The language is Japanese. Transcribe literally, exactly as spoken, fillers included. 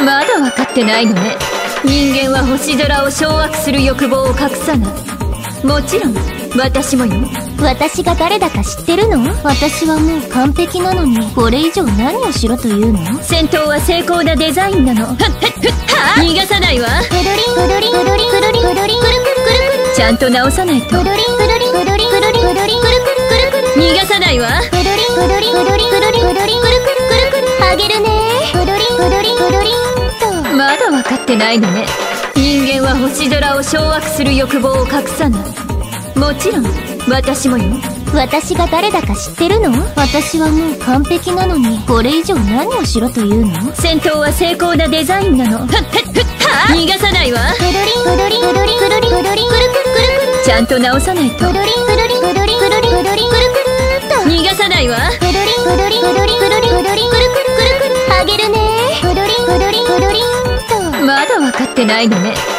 まだ分かってないのね。人間は星空を掌握する欲望を隠さない。もちろん私もよ。 私が誰だか知ってるの？私はもう完璧なのに、これ以上何をしろというの？ 戦闘は精巧なデザインなの。はっはっはっ逃がさないわ。 くるりんくるりんくるりんくるりんくるりんくるくるくるくる。 ちゃんと直さないと。 くるりんくるりんくるりんくるりんくるりんくるくるくるくる。 逃がさないわ。 くるりんくるりんくるりんくるりんくるりんくるくるくるくる。あげるね。くるりんくるりんくるりんと。 まだ分かってないのね。人間は星空を掌握する欲望を隠さない。もちろん私もよ。 私が誰だか知ってるの？私はもう完璧なのに、これ以上何をしろというの？ 戦闘は精巧なデザインなの。はっはっはっ逃がさないわ。 くるりんくるりんくるりんくるりんくるりんくるくるくるくる。 ちゃんと直さないと。 くるりんくるりんくるりんくるりんくるりんくるくるっと。 逃がさないわ。 くるりんくるりんくるりんくるりんくるりんくるくるくるくる。あげるね。くるりんくるりんくるりんと。 まだ分かってないのね。